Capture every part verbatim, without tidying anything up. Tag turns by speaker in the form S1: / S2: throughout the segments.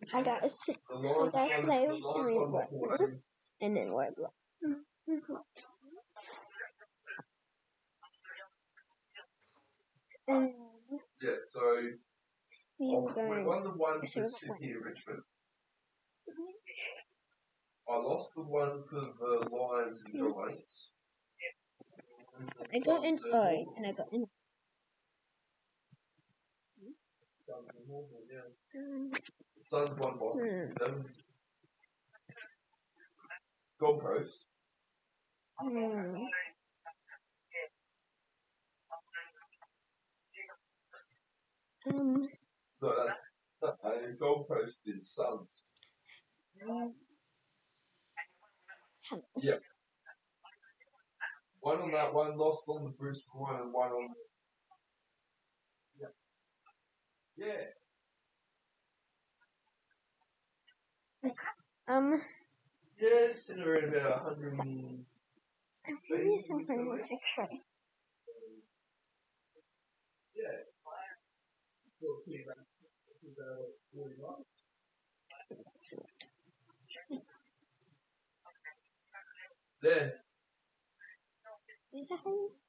S1: I got a, I got a slave three Wordle, and then Wordle. And
S2: yeah, so
S1: we
S2: oh,
S1: were going
S2: we won the one
S1: so
S2: for Sydney and Richmond. I lost the one for the Lions and the Giants.
S1: I got an O, and I got an um,
S2: Suns won by
S1: hmm.
S2: Gold Coast.
S1: Hmm. Um,
S2: No, that's that, uh, Gold Coast is Suns.
S1: um,
S2: Yeah. One on that one, lost on the Brisbane one, and one on. Yeah. Yeah.
S1: um,
S2: Yeah, sitting around about one hundred.
S1: I think it's something six right.
S2: Yeah. There.
S1: Is that how you-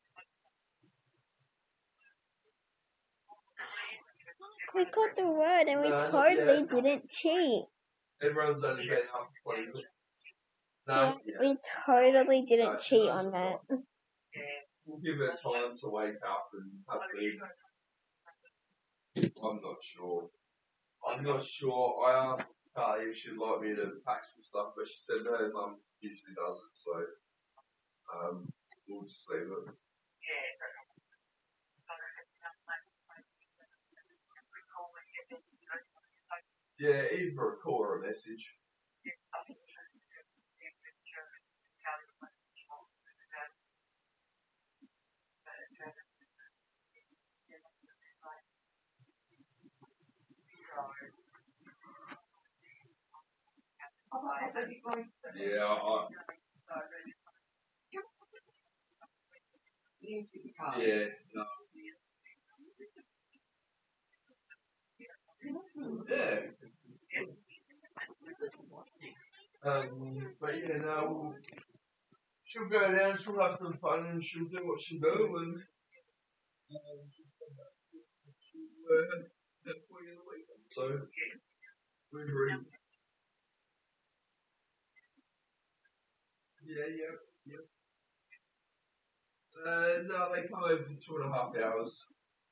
S1: We got the word, and we
S2: No, not
S1: totally
S2: yet.
S1: didn't cheat.
S2: Everyone's only getting up for twenty minutes. No,
S1: Yeah,
S2: yeah.
S1: we totally didn't
S2: No,
S1: cheat
S2: no,
S1: on that.
S2: We'll give her time to wake up and have food. I'm not sure. I'm not sure. I asked Carly if she'd like me to pack some stuff, but she said no, Mum usually does it, so um, we'll just leave it. Yeah, either a call or a message. Yeah, I. Yeah, no. Yeah. Um, but yeah, no, we'll, she'll go down, she'll have some fun, and she'll do what she'll do, and um, she'll uh, have have fun in the weekend. So, we're ready. Yeah, yeah, yeah. Uh, no, they come over for two and a half hours.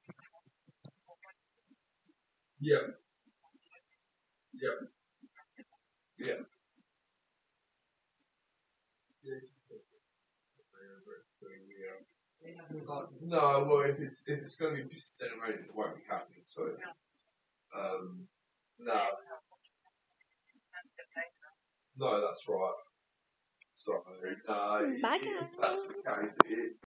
S2: Yeah, yeah, yeah. No, well, if it's if it's going to be just generated, it won't be happening. So, um, no, no, that's right. So, no,
S1: Bye,
S2: if
S1: guys.
S2: that's the case, it,